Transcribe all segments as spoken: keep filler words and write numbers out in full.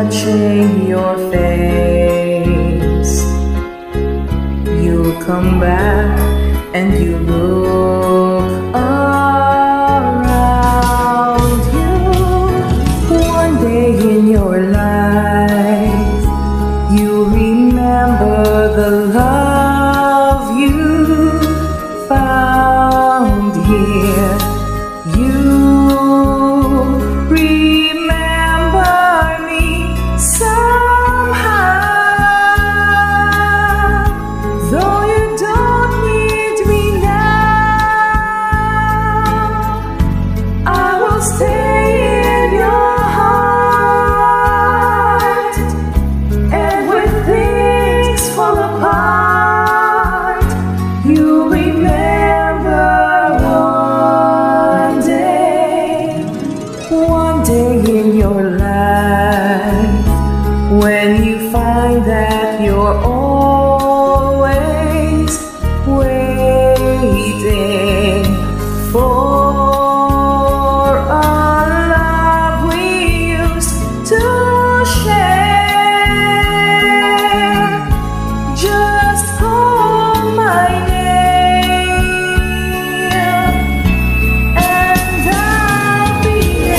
touching your face. You'll come back and you look around you. One day in your life, you'll remember the love you found here. You remember me somehow, though you don't need me now. I will stay in your heart, and when things fall apart, you remember one day, one day in your life, when you find that you're always waiting for a love we used to share. Just call my name and I'll be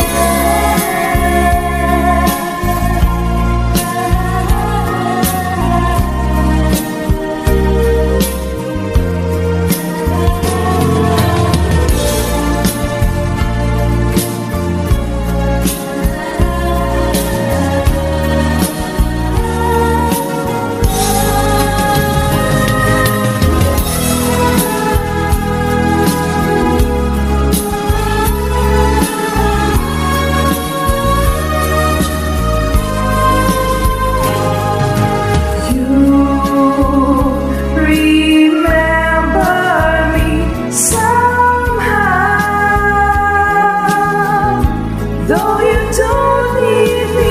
though you don't need me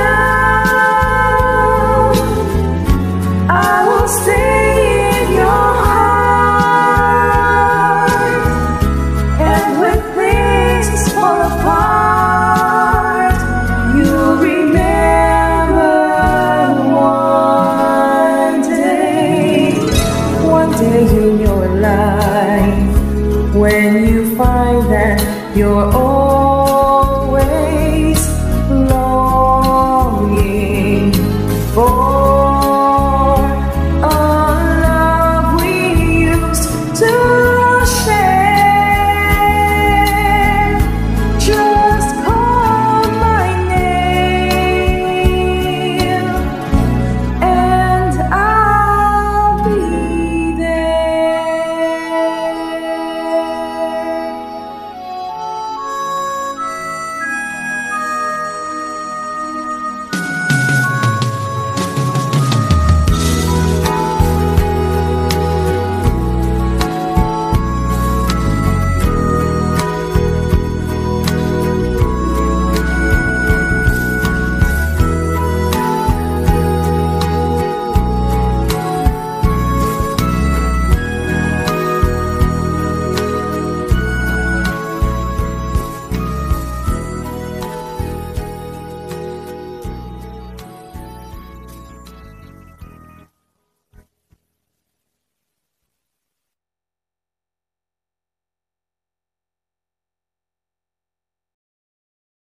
now. I will stay in your heart, and when things fall apart, you'll remember one day, one day in your life, when you find that you're all